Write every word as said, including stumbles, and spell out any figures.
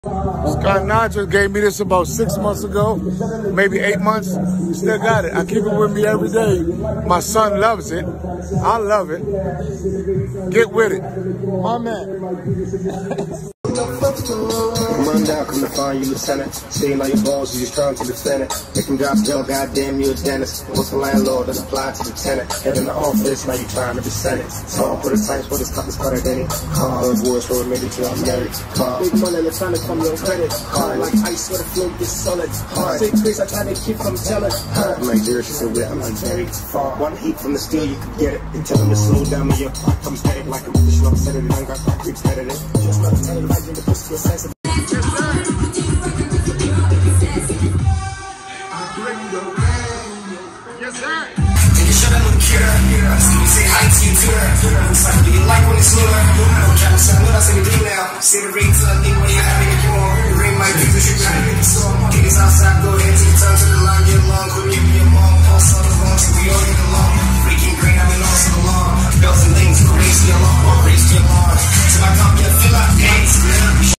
Scott Nigel gave me this about six months ago, maybe eight months. Still got it. I keep it with me every day. My son loves it. I love it. Get with it. My man. Come on down, come to find you, lieutenant. Seeing all your balls, you just trying to defend it. They can drop jail, goddamn you a dentist. What's the landlord that applied to the tenant? Head in the office, now you trying to dissent it. So I'll put a times for this cup is better than it. Car, boys, for a minute till I'm married. Car, big money, they're trying to come your credit. Car, like ice with a float, this solid. Hard, say Chris, I try to keep from telling. I'm like, there, she said, I'm like, very far. One heat from the steel, you can get it. They tell them to slow down when your clock comes headed. Like a bitch, I'm set it, and I got concrete headed it. Just not telling, like, in the pussy, a sense of Yes, sir. Shut up, little kid. Say hi to you, too. Looks like you like when it's slower. I don't care, I'm saying, what I say we do now. See the rings, I think when you're having a